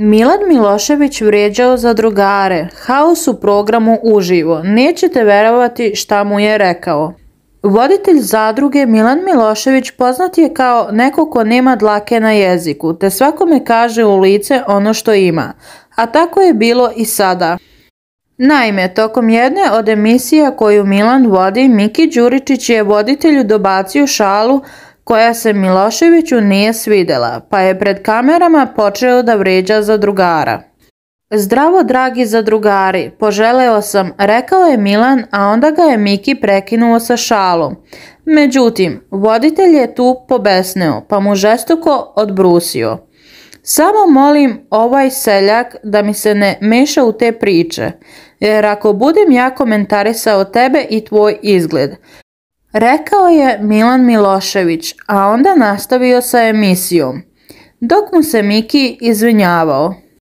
Milan Milošević vrijeđao zadrugare, haos u programu uživo, nećete verovati šta mu je rekao. Voditelj zadruge Milan Milošević poznat je kao neko ko nema dlake na jeziku, te svakome kaže u lice ono što ima, a tako je bilo i sada. Naime, tokom jedne od emisija koju Milan vodi, Miki Đuričić je voditelju dobacio šalu koja se Miloševiću nije svidjela, pa je pred kamerama počeo da vrijeđa zadrugara. Zdravo dragi zadrugari, poželeo sam, rekao je Milan, a onda ga je Miki prekinuo sa šalom. Međutim, voditelj je tu pobesneo, pa mu žestoko odbrusio. Samo molim ovaj seljak da mi se ne meša u te priče, jer ako budem ja komentarisao tebe i tvoj izgled, rekao je Milan Milošević, a onda nastavio sa emisijom, dok mu se Miki izvinjavao.